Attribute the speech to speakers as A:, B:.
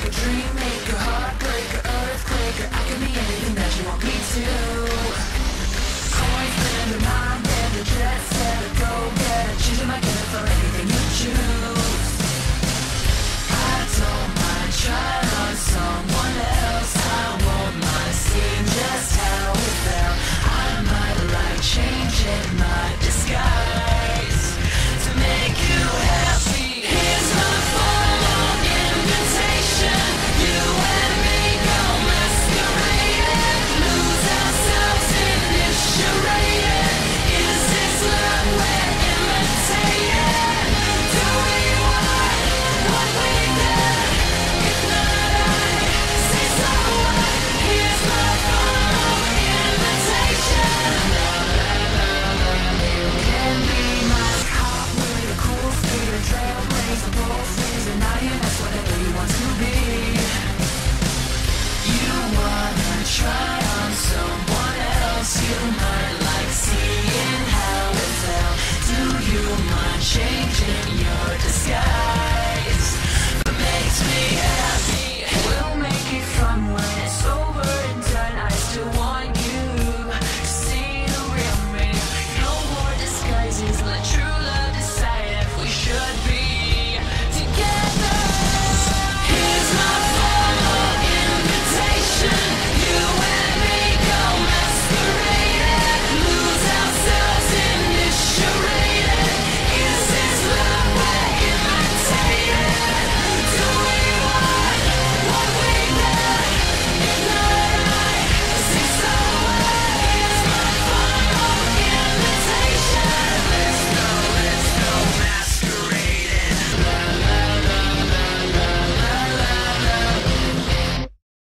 A: dream maker, heartbreaker, earthquaker. I can be anything that you want me to. Coins in the mind and the jet set, go get it. Choosing my killer for any